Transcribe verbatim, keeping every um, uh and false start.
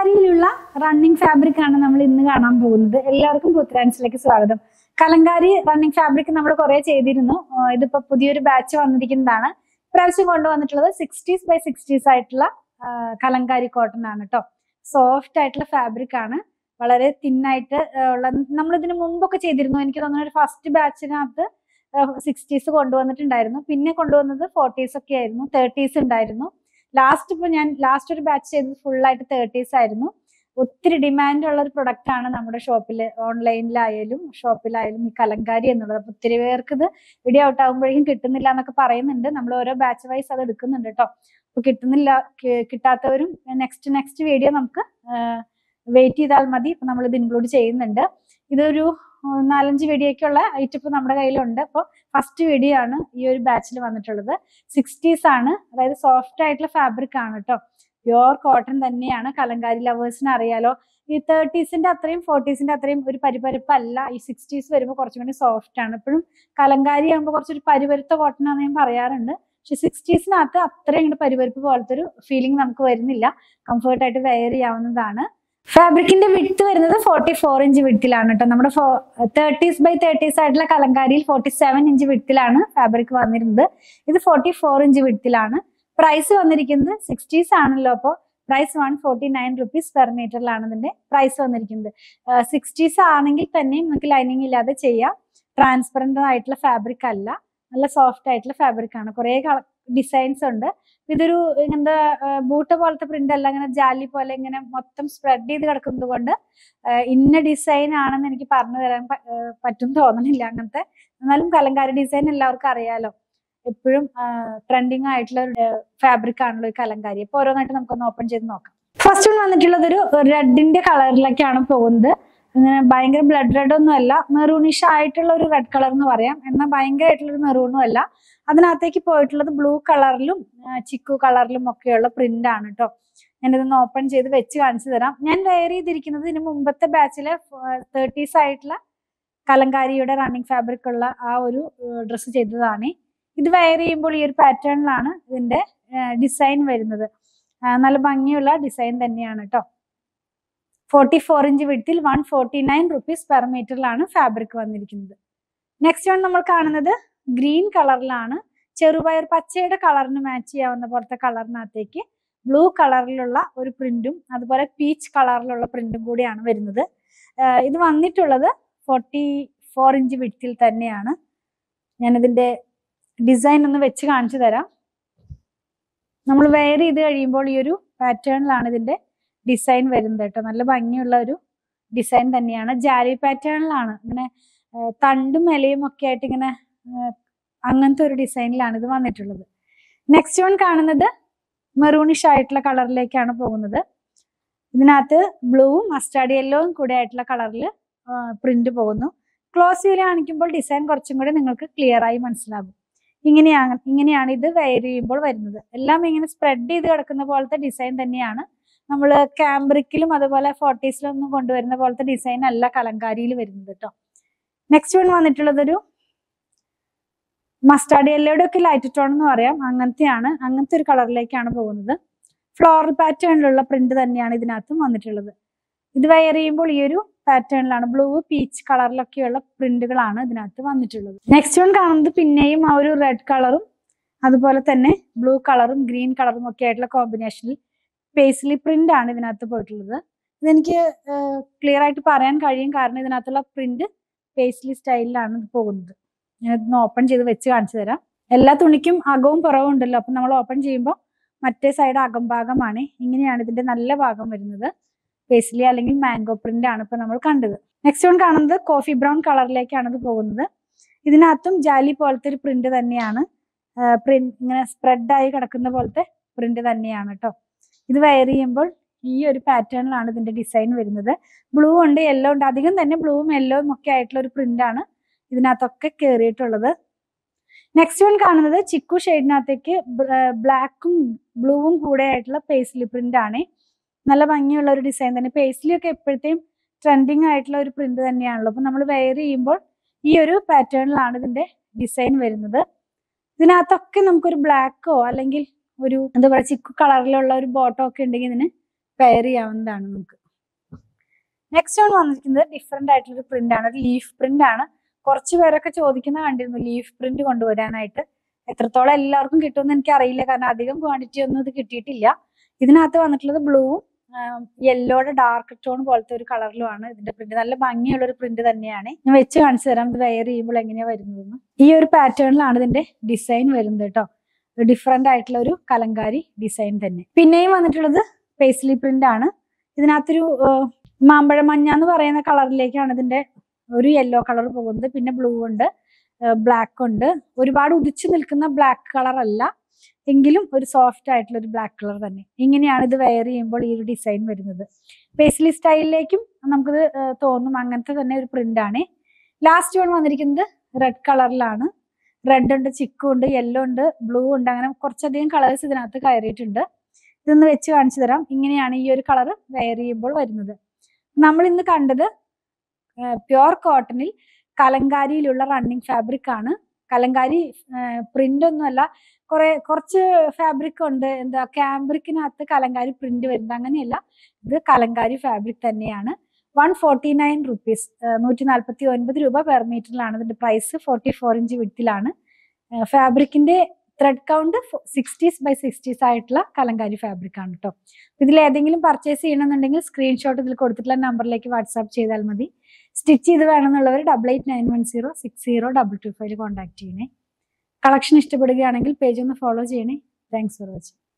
കലങ്കാരിയിലുള്ള running fabric ആണ് നമ്മൾ ഇന്ന് കാണാൻ പോകുന്നത്. എല്ലാവർക്കും പുത്രാൻസിലേക്ക് സ്വാഗതം. കലങ്കാരി റണ്ണിങ് ഫാബ്രിക് നമ്മൾ കുറെ ചെയ്തിരുന്നു. ഇതിപ്പോ പുതിയൊരു ബാച്ച് വന്നിരിക്കുന്നതാണ്. ഇപ്രാവശ്യം കൊണ്ടുവന്നിട്ടുള്ളത് സിക്സ്റ്റീസ് ബൈ സിക്സ്റ്റീസ് ആയിട്ടുള്ള കലങ്കാരി കോട്ടൺ ആണ് കേട്ടോ. സോഫ്റ്റ് ആയിട്ടുള്ള ഫാബ്രിക് ആണ്, വളരെ തിന്നായിട്ട് ഉള്ള. നമ്മൾ ഇതിന് മുമ്പൊക്കെ ചെയ്തിരുന്നു. എനിക്ക് തോന്നുന്നു ഒരു ഫസ്റ്റ് ബാച്ചിനകത്ത് സിക്സ്റ്റീസ് കൊണ്ടുവന്നിട്ടുണ്ടായിരുന്നു. പിന്നെ കൊണ്ടുവന്നത് ഫോർട്ടീസ് ഒക്കെ ആയിരുന്നു, തേർട്ടീസ് ഉണ്ടായിരുന്നു. ലാസ്റ്റ് ഇപ്പൊ ഞാൻ ലാസ്റ്റ് ഒരു ബാച്ച് ചെയ്തത് ഫുൾ ആയിട്ട് തേർട്ടീസ് ആയിരുന്നു. ഒത്തിരി ഡിമാൻഡ് ഉള്ള ഒരു പ്രൊഡക്റ്റ് ആണ് നമ്മുടെ ഷോപ്പിൽ, ഓൺലൈനിലായാലും ഷോപ്പിലായാലും ഈ കലങ്കാരി എന്നുള്ളത്. അപ്പൊ ഒത്തിരി പേർക്ക് ഇത് വീഡിയോ ഔട്ട് ആകുമ്പോഴേക്കും കിട്ടുന്നില്ല എന്നൊക്കെ പറയുന്നുണ്ട്. നമ്മൾ ഓരോ ബാച്ച് വൈസ് അത് എടുക്കുന്നുണ്ട് കേട്ടോ. അപ്പൊ കിട്ടുന്നില്ല, കിട്ടാത്തവരും നെക്സ്റ്റ് നെക്സ്റ്റ് വീഡിയോ നമുക്ക് വെയിറ്റ് ചെയ്താൽ മതി. ഇപ്പൊ നമ്മൾ ഇത് ഇൻക്ലൂഡ് ചെയ്യുന്നുണ്ട്. ഇതൊരു നാലഞ്ച് വീഡിയോക്കുള്ള ഐറ്റം ഇപ്പൊ നമ്മുടെ കയ്യിലുണ്ട്. അപ്പോൾ ഫസ്റ്റ് വീഡിയോ ആണ് ഈ ഒരു ബാച്ചിൽ വന്നിട്ടുള്ളത്. സിക്സ്റ്റീസ് ആണ്, അതായത് സോഫ്റ്റ് ആയിട്ടുള്ള ഫാബ്രിക് ആണ് കേട്ടോ. പ്യുവർ കോട്ടൺ തന്നെയാണ്. കലങ്കാരി ലവേഴ്സിന് അറിയാലോ, ഈ തേർട്ടീസിന്റെ അത്രയും ഫോർട്ടീസിന്റെ അത്രയും ഒരു പരിപരുപ്പല്ല. ഈ സിക്സ്റ്റീസ് വരുമ്പോൾ കുറച്ചും കൂടി സോഫ്റ്റ് ആണ്. എപ്പോഴും കലങ്കാരി ആകുമ്പോൾ കുറച്ചൊരു പരിപരുത്ത കോട്ടൺ ആണെന്ന് ഞാൻ പറയാറുണ്ട്. പക്ഷെ സിക്സ്റ്റീസിനകത്ത് അത്രയും ഇങ്ങോട്ട് പരിപരുപ്പ് പോലത്തെ ഒരു ഫീലിംഗ് നമുക്ക് വരുന്നില്ല. കംഫർട്ടായിട്ട് വെയർ ചെയ്യാവുന്നതാണ്. ഫാബ്രിക്കിന്റെ വിഡ്ത്ത് വരുന്നത് ഫോർട്ടി ഫോർ ഇഞ്ച് വിഡ്ത്തിലാണ് കേട്ടോ. നമ്മുടെ തേർട്ടീസ് ബൈ തേർട്ടീസ് ആയിട്ടുള്ള കലങ്കാരിയിൽ ഫോർട്ടി സെവൻ ഇഞ്ച് വിഡ്ത്തിലാണ് ഫാബ്രിക് വന്നിരുന്നത്. ഇത് ഫോർട്ടി ഫോർ ഇഞ്ച് വിഡ്ത്തിലാണ്. പ്രൈസ് വന്നിരിക്കുന്നത് സിക്സ്റ്റീസ് ആണല്ലോ, അപ്പോൾ price one forty nine rupees per മീറ്ററിലാണ് ഇതിന്റെ പ്രൈസ് വന്നിരിക്കുന്നത്. സിക്സ്റ്റീസ് ആണെങ്കിൽ തന്നെയും നമുക്ക് ലൈനിങ് ഇല്ലാതെ ചെയ്യാം. ട്രാൻസ്പെറന്റ് ആയിട്ടുള്ള ഫാബ്രിക് അല്ല, നല്ല സോഫ്റ്റ് ആയിട്ടുള്ള ഫാബ്രിക് ആണ്. കുറെ ഡിസൈൻസ് ഉണ്ട്. ഇതൊരു ഇങ്ങനത്തെ ബൂട്ട് പോലത്തെ പ്രിന്റ് അല്ല, ഇങ്ങനെ ജാലി പോലെ ഇങ്ങനെ മൊത്തം സ്പ്രെഡ് ചെയ്ത് കിടക്കുന്നത് കൊണ്ട് ഇന്ന ഡിസൈൻ ആണെന്ന് എനിക്ക് പറഞ്ഞു തരാൻ പറ്റും തോന്നണില്ല അങ്ങനത്തെ. എന്നാലും കലങ്കാരി ഡിസൈൻ എല്ലാവർക്കും അറിയാലോ, എപ്പോഴും ട്രെൻഡിങ് ആയിട്ടുള്ള ഫാബ്രിക് ആണല്ലോ ഈ കലങ്കാരി. അപ്പൊ ഓരോന്നായിട്ട് നമുക്കൊന്ന് ഓപ്പൺ ചെയ്ത് നോക്കാം. ഫസ്റ്റ് വൺ വന്നിട്ടുള്ളത് ഒരു റെഡിന്റെ കളറിലേക്കാണ് പോകുന്നത്. അങ്ങനെ ഭയങ്കര ബ്ലഡ് റെഡ് ഒന്നും അല്ല, മെറൂണിഷ് ആയിട്ടുള്ള ഒരു റെഡ് കളർ എന്ന് പറയാം. എന്നാൽ ഭയങ്കരമായിട്ടുള്ള ഒരു മെറൂണും അല്ല. അതിനകത്തേക്ക് പോയിട്ടുള്ളത് ബ്ലൂ കളറിലും ചിക്കു കളറിലും ഒക്കെയുള്ള പ്രിന്റ് ആണ് കേട്ടോ. ഞാനിതൊന്ന് ഓപ്പൺ ചെയ്ത് വെച്ച് കാണിച്ചു തരാം. ഞാൻ വെയർ ചെയ്തിരിക്കുന്നത് ഇതിന് മുമ്പത്തെ ബാച്ചിലെ തേർട്ടീസ് ആയിട്ടുള്ള കലങ്കാരിയുടെ റണ്ണിങ് ഫാബ്രിക് ഉള്ള ആ ഒരു ഡ്രസ്സ് ചെയ്തതാണ്. ഇത് വെയർ ചെയ്യുമ്പോൾ ഈ ഒരു പാറ്റേണിലാണ് ഇതിന്റെ ഡിസൈൻ വരുന്നത്. നല്ല ഭംഗിയുള്ള ഡിസൈൻ തന്നെയാണ് കേട്ടോ. ഫോർട്ടി ഫോർ ഇഞ്ച് വിഡ്ത്തിൽ one forty nine rupees per മീറ്ററിലാണ് ഫാബ്രിക് വന്നിരിക്കുന്നത്. നെക്സ്റ്റ് വൺ നമ്മൾ കാണുന്നത് ഗ്രീൻ കളറിലാണ്. ചെറുപയർ പച്ചയുടെ കളറിന് മാച്ച് ചെയ്യാവുന്ന പോലത്തെ കളറിനകത്തേക്ക് ബ്ലൂ കളറിലുള്ള ഒരു പ്രിന്റും അതുപോലെ പീച്ച് കളറിലുള്ള പ്രിന്റും കൂടിയാണ് വരുന്നത്. ഇത് വന്നിട്ടുള്ളത് ഫോർട്ടി ഫോർ ഇഞ്ച് വിഡ്ത്തിൽ തന്നെയാണ്. ഞാനിതിന്റെ ഡിസൈൻ ഒന്ന് വെച്ച് കാണിച്ചു തരാം. നമ്മൾ വെയർ ചെയ്ത് കഴിയുമ്പോൾ ഈ ഒരു പാറ്റേണിലാണ് ഇതിന്റെ ഡിസൈൻ വരുന്നത് കേട്ടോ. നല്ല ഭംഗിയുള്ള ഒരു ഡിസൈൻ തന്നെയാണ്. ജാലി പാറ്റേണിലാണ്, ഇങ്ങനെ തണ്ടും ഇലയും ഒക്കെ ആയിട്ട് ഇങ്ങനെ അങ്ങനത്തെ ഒരു ഡിസൈനിലാണ് ഇത് വന്നിട്ടുള്ളത്. നെക്സ്റ്റ് വൺ കാണുന്നത് മെറൂണിഷ് ആയിട്ടുള്ള കളറിലേക്കാണ് പോകുന്നത്. ഇതിനകത്ത് ബ്ലൂവും മസ്റ്റാർഡ് യെല്ലോവും കൂടെ ആയിട്ടുള്ള കളറിൽ പ്രിന്റ് പോകുന്നു. ക്ലോസ് വ്യൂ കാണിക്കുമ്പോൾ ഡിസൈൻ കുറച്ചും കൂടി നിങ്ങൾക്ക് ക്ലിയർ ആയി മനസ്സിലാകും. ഇങ്ങനെയാണ് ഇങ്ങനെയാണ് ഇത് വെയർ ചെയ്യുമ്പോൾ വരുന്നത്. എല്ലാം ഇങ്ങനെ സ്പ്രെഡ് ചെയ്ത് കിടക്കുന്ന പോലത്തെ ഡിസൈൻ തന്നെയാണ്. നമ്മൾ ക്യാമ്പ്രിക്കിലും അതുപോലെ ഫോർട്ടീസിലും ഒന്നും കൊണ്ടുവരുന്ന പോലത്തെ ഡിസൈൻ അല്ല കലങ്കാരിയിൽ വരുന്നത് കേട്ടോ. നെക്സ്റ്റ് വൺ വന്നിട്ടുള്ളത് ഒരു മസ്റ്റാർഡ് യെല്ലോയുടെ ഒക്കെ ലൈറ്റ് ടോൺ എന്ന് പറയാം, അങ്ങനത്തെയാണ്. അങ്ങനത്തെ ഒരു കളറിലേക്കാണ് പോകുന്നത്. ഫ്ലോറൽ പാറ്റേണിലുള്ള പ്രിന്റ് തന്നെയാണ് ഇതിനകത്തും വന്നിട്ടുള്ളത്. ഇത് വെയർ ചെയ്യുമ്പോൾ ഈ ഒരു പാറ്റേണിലാണ്, ബ്ലൂ പീച്ച് കളറിലൊക്കെയുള്ള പ്രിന്റുകളാണ് ഇതിനകത്ത് വന്നിട്ടുള്ളത്. നെക്സ്റ്റ് വൺ കാണുന്നത് പിന്നെയും ആ ഒരു റെഡ് കളറും അതുപോലെ തന്നെ ബ്ലൂ കളറും ഗ്രീൻ കളറും ഒക്കെ ആയിട്ടുള്ള കോമ്പിനേഷനിൽ പേസ്ലി പ്രിന്റ് ആണ് ഇതിനകത്ത് പോയിട്ടുള്ളത്. ഇതെനിക്ക് ക്ലിയർ ആയിട്ട് പറയാൻ കഴിയും, കാരണം ഇതിനകത്തുള്ള പ്രിന്റ് പേസ്ലി സ്റ്റൈലിലാണ് ഇത് പോകുന്നത്. ഞാനിതൊന്ന് ഓപ്പൺ ചെയ്ത് വെച്ച് കാണിച്ചു തരാം. എല്ലാ തുണിക്കും അകവും പുറവും ഉണ്ടല്ലോ, അപ്പൊ നമ്മൾ ഓപ്പൺ ചെയ്യുമ്പോൾ മറ്റേ സൈഡ് അകം ഭാഗമാണ്. ഇങ്ങനെയാണ് ഇതിന്റെ നല്ല ഭാഗം വരുന്നത്. പേസ്ലി അല്ലെങ്കിൽ മാംഗോ പ്രിന്റ് ആണ് ഇപ്പൊ നമ്മൾ കണ്ടത്. നെക്സ്റ്റ് വൺ കാണുന്നത് കോഫി ബ്രൗൺ കളറിലേക്കാണ് ഇത് പോകുന്നത്. ഇതിനകത്തും ജാലി പോലത്തെ ഒരു പ്രിന്റ് തന്നെയാണ്. പ്രിന്റ് ഇങ്ങനെ സ്പ്രെഡ് ആയി കിടക്കുന്ന പോലത്തെ പ്രിന്റ് തന്നെയാണ് കേട്ടോ. ഇത് വെയർ ചെയ്യുമ്പോൾ ഈ ഒരു പാറ്റേണിലാണ് ഇതിന്റെ ഡിസൈൻ വരുന്നത്. ബ്ലൂ ഉണ്ട്, യെല്ലോ ഉണ്ട്. അധികം തന്നെ ബ്ലൂവും യെല്ലോവും ഒക്കെ ആയിട്ടുള്ള ഒരു പ്രിന്റ് ആണ് ഇതിനകത്തൊക്കെ കയറിയിട്ടുള്ളത്. നെക്സ്റ്റ് വൺ കാണുന്നത് ചിക്കു ഷെയ്ഡിനകത്തേക്ക് ബ്ലാക്കും ബ്ലൂവും കൂടെ ആയിട്ടുള്ള പേസ്ലി പ്രിന്റ് ആണ്. നല്ല ഭംഗിയുള്ള ഒരു ഡിസൈൻ തന്നെ. പേസ്ലി ഒക്കെ എപ്പോഴത്തെയും ട്രെൻഡിങ് ആയിട്ടുള്ള ഒരു പ്രിന്റ് തന്നെയാണല്ലോ. അപ്പൊ നമ്മൾ വെയർ ചെയ്യുമ്പോൾ ഈ ഒരു പാറ്റേണിലാണ് ഇതിന്റെ ഡിസൈൻ വരുന്നത്. ഇതിനകത്തൊക്കെ നമുക്കൊരു ബ്ലാക്കോ അല്ലെങ്കിൽ ഒരു എന്താ പറയുക ചിക്കു കളറിലുള്ള ഒരു ബോട്ടോ ഒക്കെ ഉണ്ടെങ്കിൽ ഇതിന് പെയർ ചെയ്യാവുന്നതാണ് നമുക്ക്. നെക്സ്റ്റ് ആണ് വന്നിരിക്കുന്നത് ഡിഫറെന്റ് ആയിട്ടുള്ള ഒരു പ്രിന്റ് ആണ്, ഒരു ലീഫ് പ്രിന്റ് ആണ്. കുറച്ച് പേരൊക്കെ ചോദിക്കുന്ന കണ്ടിരുന്നു ലീഫ് പ്രിന്റ് കൊണ്ടുവരാനായിട്ട്. എത്രത്തോളം എല്ലാവർക്കും കിട്ടുമെന്ന് എനിക്ക് അറിയില്ല, കാരണം അധികം ക്വാണ്ടിറ്റി ഒന്നും ഇത് കിട്ടിയിട്ടില്ല. ഇതിനകത്ത് വന്നിട്ടുള്ളത് ബ്ലൂവും യെല്ലോയുടെ ഡാർക്ക് ടോൺ പോലത്തെ ഒരു കളറിലുമാണ് ഇതിന്റെ പ്രിന്റ്. നല്ല ഭംഗിയുള്ള ഒരു പ്രിന്റ് തന്നെയാണ്. ഞാൻ വെച്ച് കാണിച്ചു തരാം ഇത് വെയർ ചെയ്യുമ്പോൾ എങ്ങനെയാ വരുന്നതെന്ന്. ഈ ഒരു പാറ്റേണിലാണ് ഇതിന്റെ ഡിസൈൻ വരുന്നത് കേട്ടോ. ഡിഫറെന്റ് ആയിട്ടുള്ള ഒരു കലങ്കാരി ഡിസൈൻ തന്നെ. പിന്നെയും വന്നിട്ടുള്ളത് പേസ്ലി പ്രിന്റ് ആണ്. ഇതിനകത്തൊരു മാമ്പഴ മഞ്ഞ എന്ന് പറയുന്ന കളറിലേക്കാണ് ഇതിന്റെ ഒരു യെല്ലോ കളർ പോകുന്നത്. പിന്നെ ബ്ലൂ ഉണ്ട്, ബ്ലാക്ക് ഉണ്ട്. ഒരുപാട് ഉദിച്ചു നിൽക്കുന്ന ബ്ലാക്ക് കളർ അല്ല, എങ്കിലും ഒരു സോഫ്റ്റ് ആയിട്ടുള്ള ഒരു ബ്ലാക്ക് കളർ തന്നെ. ഇങ്ങനെയാണ് ഇത് വെയർ ചെയ്യുമ്പോൾ ഈ ഒരു ഡിസൈൻ വരുന്നത്. പേസ്ലി സ്റ്റൈലിലേക്കും നമുക്കിത് തോന്നും, അങ്ങനത്തെ തന്നെ ഒരു പ്രിന്റ് ആണ്. ലാസ്റ്റ് വൺ വന്നിരിക്കുന്നത് റെഡ് കളറിലാണ്. റെഡ് ഉണ്ട്, ചിക്കു ഉണ്ട്, യെല്ലോ ഉണ്ട്, ബ്ലൂ ഉണ്ട്. അങ്ങനെ കുറച്ചധികം കളേഴ്സ് ഇതിനകത്ത് കയറിയിട്ടുണ്ട്. ഇതൊന്ന് വെച്ച് കാണിച്ചു തരാം. ഇങ്ങനെയാണ് ഈ ഒരു കളർ വെയർ ചെയ്യുമ്പോൾ വരുന്നത്. നമ്മൾ ഇന്ന് കണ്ടത് പ്യുർ കോട്ടണിൽ കലങ്കാരിയിലുള്ള റണ്ണിങ് ഫാബ്രിക് ആണ്. കലങ്കാരി പ്രിന്റ് ഒന്നുമല്ല, കുറെ കുറച്ച് ഫാബ്രിക് ഉണ്ട്, എന്താ ക്യാമ്പ്രിക്കിനകത്ത് കലങ്കാരി പ്രിന്റ് വരുന്നത്, അങ്ങനെയല്ല. ഇത് കലങ്കാരി ഫാബ്രിക് തന്നെയാണ്. വൺ ഫോർട്ടി നയൻ റുപ്പീസ്, നൂറ്റി നാൽപ്പത്തി ഒൻപത് രൂപ പെർ മീറ്ററിലാണ് ഇതിന്റെ പ്രൈസ്. ഫോർട്ടി ഫോർ ഇഞ്ച് വിട്ടിലാണ്. ഫാബ്രിക്കിന്റെ thread count sixties by sixties ആയിട്ടുള്ള കലങ്കാരി ഫാബ്രിക് ആണ് കേട്ടോ. ഇതിൽ ഏതെങ്കിലും പർച്ചേസ് ചെയ്യണമെന്നുണ്ടെങ്കിൽ സ്ക്രീൻഷോട്ട് ഇതിൽ കൊടുത്തിട്ടുള്ള നമ്പറിലേക്ക് വാട്സാപ്പ് ചെയ്താൽ മതി. സ്റ്റിച്ച് ചെയ്ത് വേണമെന്നുള്ളവർ double eight nine one zero six zero double two five contact ചെയ്യണേ. കളക്ഷൻ ഇഷ്ടപ്പെടുകയാണെങ്കിൽ പേജ് ഒന്ന് ഫോളോ ചെയ്യണേ. Thanks for watching.